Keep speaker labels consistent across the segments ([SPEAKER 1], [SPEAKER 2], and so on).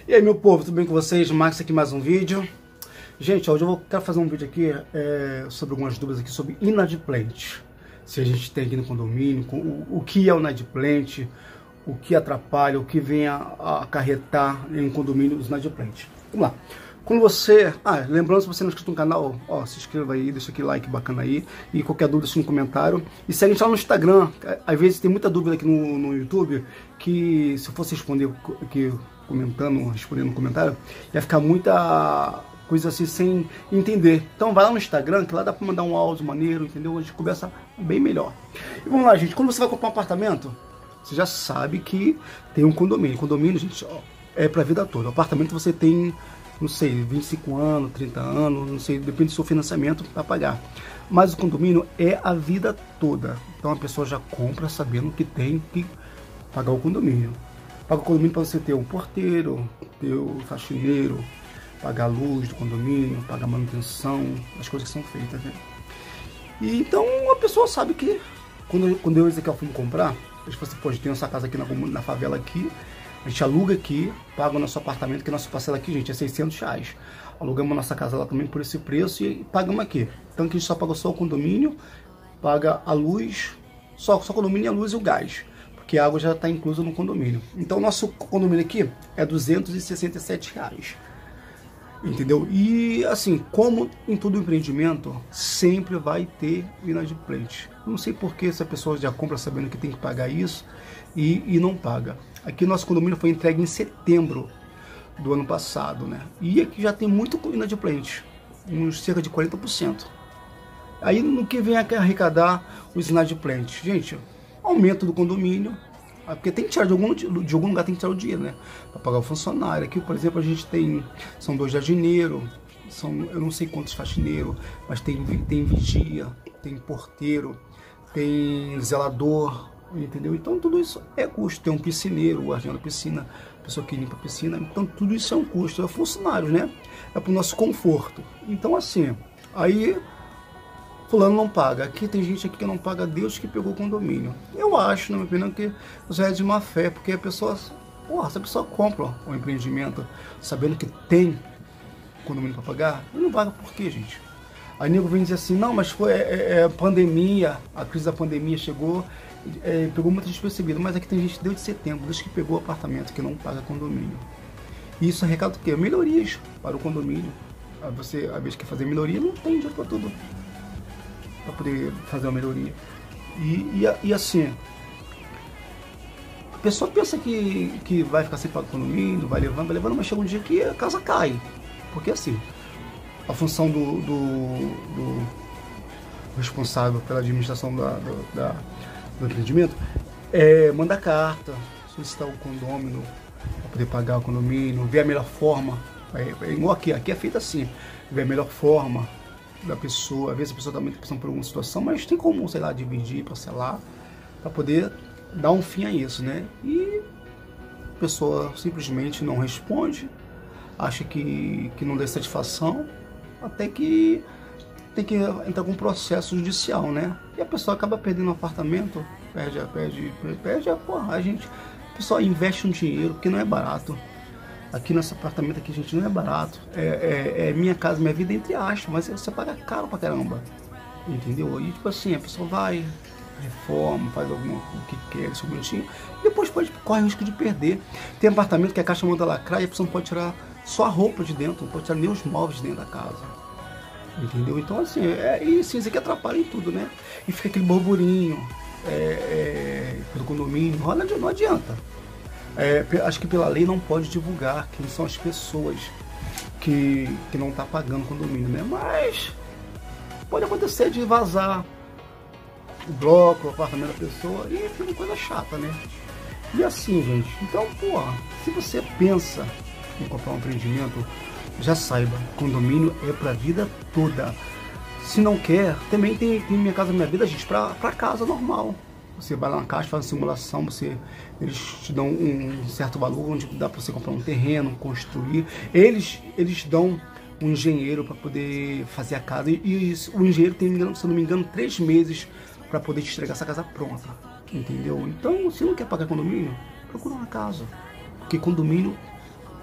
[SPEAKER 1] E aí, meu povo, tudo bem com vocês? Max aqui, mais um vídeo. Gente, hoje eu quero fazer um vídeo aqui sobre algumas dúvidas aqui sobre inadimplente. Se a gente tem aqui no condomínio, o que é o inadimplente, o que atrapalha, o que vem a acarretar em um condomínio dos inadimplentes. Vamos lá. Quando você... lembrando, se você não é inscrito no canal, se inscreva aí, deixa aquele like bacana aí. E qualquer dúvida, deixa no comentário. E segue a gente lá no Instagram. Às vezes tem muita dúvida aqui no YouTube, que se eu fosse responder aqui respondendo no comentário, ia ficar muita coisa assim sem entender. Então vai lá no Instagram, que lá dá pra mandar um áudio maneiro, entendeu? A gente conversa bem melhor. E vamos lá, gente. Quando você vai comprar um apartamento, você já sabe que tem um condomínio. Condomínio, gente, é pra vida toda. O apartamento você tem, não sei, 25 anos, 30 anos, não sei, depende do seu financiamento para pagar. Mas o condomínio é a vida toda. Então a pessoa já compra sabendo que tem que pagar o condomínio. Paga o condomínio para você ter um porteiro, ter o faxineiro, pagar a luz do condomínio, pagar a manutenção, as coisas que são feitas, né? E então a pessoa sabe que quando eu e Ezequiel fomos comprar, você pode ter nossa casa aqui na favela aqui, a gente aluga aqui, paga o nosso apartamento, que nossa parcela aqui, gente, é R$600. Alugamos a nossa casa lá também por esse preço e pagamos aqui. Então aqui a gente só paga só o condomínio, paga a luz, só o condomínio, a luz e o gás, porque a água já está inclusa no condomínio. Então o nosso condomínio aqui é R$267. Entendeu? E assim, como em todo empreendimento, sempre vai ter inadimplente. Eu não sei porque se a pessoa já compra sabendo que tem que pagar isso e não paga. Aqui nosso condomínio foi entregue em setembro do ano passado, né? E aqui já tem muito inadimplente, uns cerca de 40%. Aí no que vem arrecadar os inadimplentes? Gente, aumento do condomínio, porque tem que tirar de algum lugar, tem que tirar o dinheiro, né? Para pagar o funcionário. Aqui, por exemplo, a gente tem, são 2 jardineiros, eu não sei quantos faxineiros, mas tem vigia, tem porteiro, tem zelador, entendeu? Então tudo isso é custo. Tem um piscineiro, o guardião da piscina, pessoa que limpa a piscina. Então tudo isso é um custo, é funcionário, né? É para o nosso conforto. Então assim, aí fulano não paga. Aqui tem gente aqui que não paga, Deus que pegou o condomínio. Eu acho, na minha opinião, que isso é de má fé, porque a pessoa, se a pessoa compra um empreendimento sabendo que tem condomínio para pagar, ele não paga por quê, gente? Aí nego vem dizer assim, não, mas foi pandemia, a crise da pandemia chegou, pegou muita gente percebida, mas aqui tem gente desde setembro, desde que pegou o apartamento, que não paga condomínio. E isso é recado do quê? Melhorias para o condomínio. Você, às vezes, quer fazer melhoria, não tem dinheiro para tudo, para poder fazer uma melhoria. E assim, a pessoa pensa que vai ficar sem pagar o condomínio, vai levando, mas chega um dia que a casa cai. Porque assim, a função do responsável pela administração do empreendimento é mandar carta, solicitar o condômino para poder pagar o condomínio, ver a melhor forma. É igual aqui é feito assim, ver a melhor forma da pessoa. Às vezes a pessoa também está passando por alguma situação, mas tem como, sei lá, dividir, parcelar, para poder dar um fim a isso, né? E a pessoa simplesmente não responde, acha que não dá satisfação, até que tem que entrar com um processo judicial, né? E a pessoa acaba perdendo o apartamento, a pessoa investe um dinheiro, porque não é barato. Aqui nesse apartamento aqui, gente, não é barato. É minha casa, minha vida, entre aspas, mas você paga caro pra caramba. Entendeu? E tipo assim, a pessoa vai, reforma, faz o que quer, isso bonitinho, e depois corre o risco de perder. Tem apartamento que a caixa manda lacrar e a pessoa não pode tirar só a roupa de dentro, não pode tirar nem os móveis de dentro da casa. Entendeu? Então assim, isso aqui atrapalha em tudo, né? E fica aquele burburinho do condomínio, não adianta. Acho que pela lei não pode divulgar quem são as pessoas que não estão pagando o condomínio, né? Mas pode acontecer de vazar o bloco, o apartamento da pessoa, e fica uma coisa chata, né? E assim, gente, então, se você pensa em comprar um empreendimento, já saiba, condomínio é pra vida toda. Se não quer, também tem Minha Casa Minha Vida, gente, pra casa normal. Você vai lá na caixa, faz uma simulação, eles te dão um certo valor, onde dá para você comprar um terreno, construir. Eles dão um engenheiro para poder fazer a casa, e o engenheiro tem, se eu não me engano, 3 meses para poder te entregar essa casa pronta, entendeu? Então, se não quer pagar condomínio, procura uma casa, porque condomínio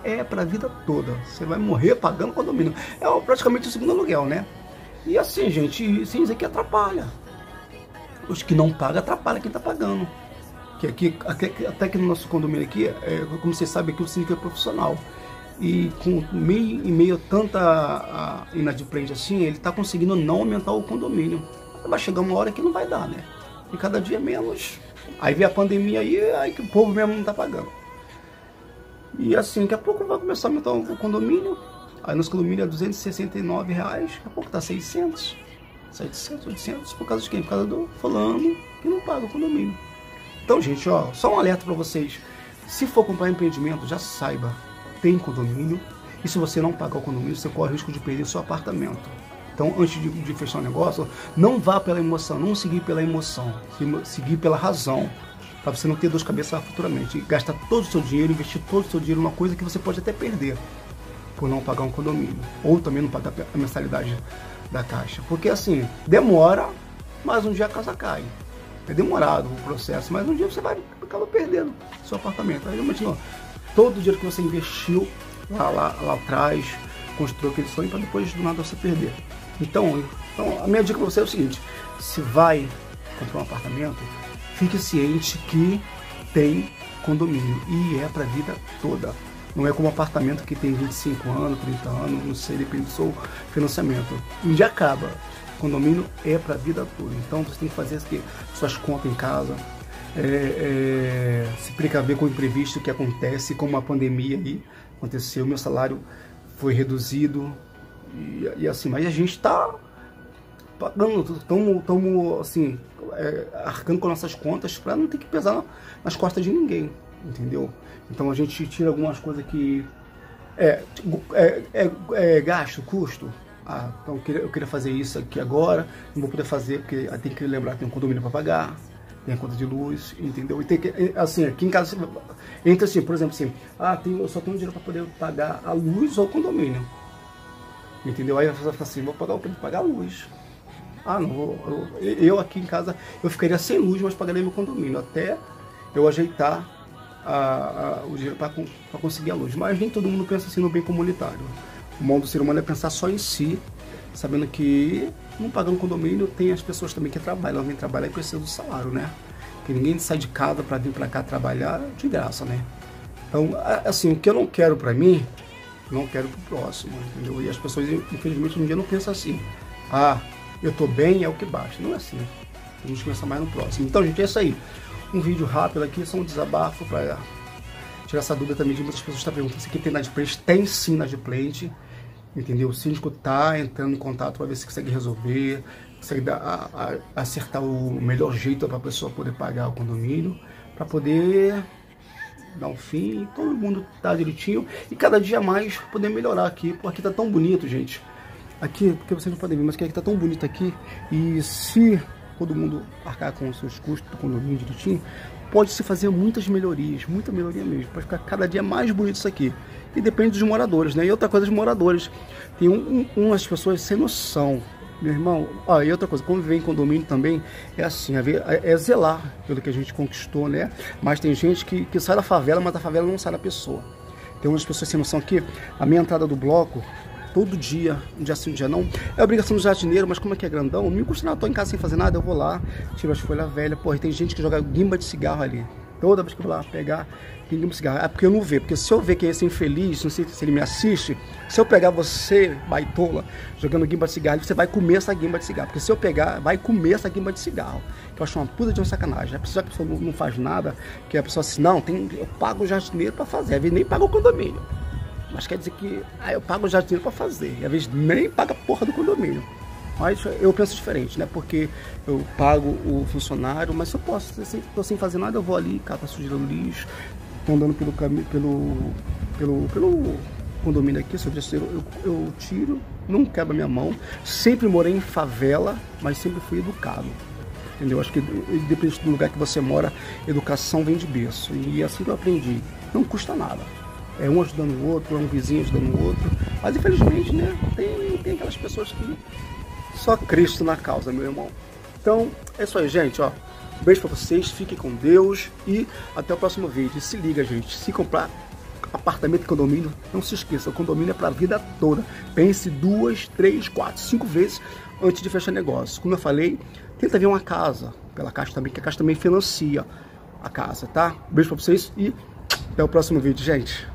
[SPEAKER 1] é para a vida toda. Você vai morrer pagando condomínio. É praticamente o segundo aluguel, né? E assim, gente, sem dizer que atrapalha. Os que não pagam, atrapalha quem está pagando. Até que no nosso condomínio aqui, como vocês sabem, aqui o síndico é profissional. E com meio tanta inadimplente assim, ele está conseguindo não aumentar o condomínio. Vai chegar uma hora que não vai dar, né? E cada dia menos. Aí vem a pandemia aí que o povo mesmo não está pagando. E assim, daqui a pouco vai começar a aumentar o condomínio. Aí nosso condomínio é R$269, daqui a pouco está 600, 700, 800, por causa de quem? Por causa do fulano que não paga o condomínio. Então, gente, ó, só um alerta para vocês. Se for comprar empreendimento, já saiba, tem condomínio. E se você não pagar o condomínio, você corre o risco de perder o seu apartamento. Então, antes de fechar o negócio, não vá pela emoção, não seguir pela emoção, seguir pela razão, para você não ter dor de cabeça futuramente. E gastar todo o seu dinheiro, investir todo o seu dinheiro numa coisa que você pode até perder por não pagar um condomínio. Ou também não pagar a mensalidade da Caixa. Porque assim, demora, mas um dia a casa cai. É demorado o processo, mas um dia você vai acabar perdendo seu apartamento. Aí imagina, todo o dinheiro que você investiu lá atrás, construiu aquele sonho para depois do nada você perder. Então a minha dica para você é o seguinte: se vai comprar um apartamento, fique ciente que tem condomínio e é para a vida toda. Não é como um apartamento que tem 25 anos, 30 anos, não sei, depende do seu financiamento. E já acaba. Condomínio é para a vida toda. Então você tem que fazer suas contas em casa, se precaver com o imprevisto que acontece, como a pandemia aí aconteceu. Meu salário foi reduzido e assim, mas a gente está pagando, estamos assim, arcando com nossas contas para não ter que pesar nas costas de ninguém, entendeu? Então a gente tira algumas coisas que gasto, custo. Então eu queria fazer isso aqui agora, não vou poder fazer porque tem que lembrar que tem um condomínio para pagar, tem a conta de luz, entendeu? E tem que, assim, aqui em casa, entra assim, por exemplo, assim, eu só tenho dinheiro para poder pagar a luz ou o condomínio, entendeu? Aí você fala assim, vou pagar o que? Vou pagar a luz. Não vou, eu aqui em casa, eu ficaria sem luz, mas pagaria meu condomínio, até eu ajeitar o dinheiro para conseguir a luz. Mas nem todo mundo pensa assim no bem comunitário. O mal do ser humano é pensar só em si, sabendo que não pagando condomínio, tem as pessoas também que trabalham, vêm trabalhar e precisam do salário, né? Que ninguém sai de casa para vir para cá trabalhar de graça, né? Então, assim, o que eu não quero para mim, não quero pro próximo, entendeu? E as pessoas, infelizmente, um dia não pensam assim. Eu tô bem, é o que basta. Não é assim. Temos que pensar mais no próximo. Então, gente, é isso aí. Um vídeo rápido aqui, só um desabafo para tirar essa dúvida também de muitas pessoas que estão perguntando se aqui tem inadimplente. Tem sim inadimplente, entendeu? O síndico está entrando em contato para ver se consegue resolver, consegue acertar o melhor jeito para a pessoa poder pagar o condomínio, para poder dar um fim, todo mundo tá direitinho e cada dia mais poder melhorar aqui, porque aqui tá tão bonito, gente. Aqui, porque vocês não podem ver, mas aqui tá tão bonito aqui, e se todo mundo arcar com os seus custos do condomínio direitinho, pode-se fazer muitas melhorias, muita melhoria mesmo, pode ficar cada dia mais bonito isso aqui. E depende dos moradores, né? E outra coisa dos moradores, tem umas pessoas sem noção, meu irmão. E outra coisa, quando vem em condomínio também, é assim, é zelar pelo que a gente conquistou, né? Mas tem gente que sai da favela, mas a favela não sai da pessoa. Tem umas pessoas sem noção aqui, a minha entrada do bloco, todo dia, um dia sim, um dia não, é obrigação do jardineiro, mas como é que é grandão, não me custa nada, tô em casa sem fazer nada, eu vou lá, tiro as folhas velhas, porra, tem gente que joga guimba de cigarro ali, toda vez que eu vou lá pegar guimba de cigarro, porque eu não vejo, porque se eu ver que é esse infeliz, não sei se ele me assiste, se eu pegar você, baitola, jogando guimba de cigarro, você vai comer essa guimba de cigarro, porque se eu pegar, vai comer essa guimba de cigarro, que eu acho uma puta de uma sacanagem, a pessoa não faz nada, que a pessoa assim, não, eu pago o jardineiro pra fazer, às vezes nem paga o condomínio. Mas quer dizer que eu pago o jardineiro para fazer, e às vezes nem paga a porra do condomínio. Mas eu penso diferente, né? Porque eu pago o funcionário, mas se eu posso, se eu tô sem fazer nada, eu vou ali, cato a sujeira no lixo, tô andando pelo condomínio aqui, sou gestor, eu tiro, não quebra minha mão. Sempre morei em favela, mas sempre fui educado. Entendeu? Acho que depende do lugar que você mora, educação vem de berço. E assim que eu aprendi, não custa nada. É um ajudando o outro, é um vizinho ajudando o outro. Mas infelizmente, né, tem aquelas pessoas que só Cristo na causa, meu irmão. Então, é isso aí, gente, ó. Um beijo pra vocês, fiquem com Deus e até o próximo vídeo. E se liga, gente, se comprar apartamento e condomínio, não se esqueça, o condomínio é para a vida toda. Pense 2, 3, 4, 5 vezes antes de fechar negócio. Como eu falei, tenta ver uma casa pela Caixa também, que a Caixa também financia a casa, tá? Beijo pra vocês e até o próximo vídeo, gente.